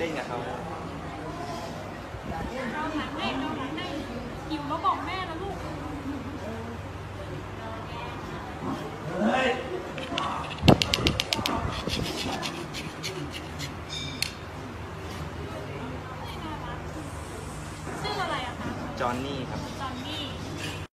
เล่นกับเขาเราหลังให้หิวแล้วบอกแม่นะลูกชื่ออะไรอะคะจอห์นนี่ครับ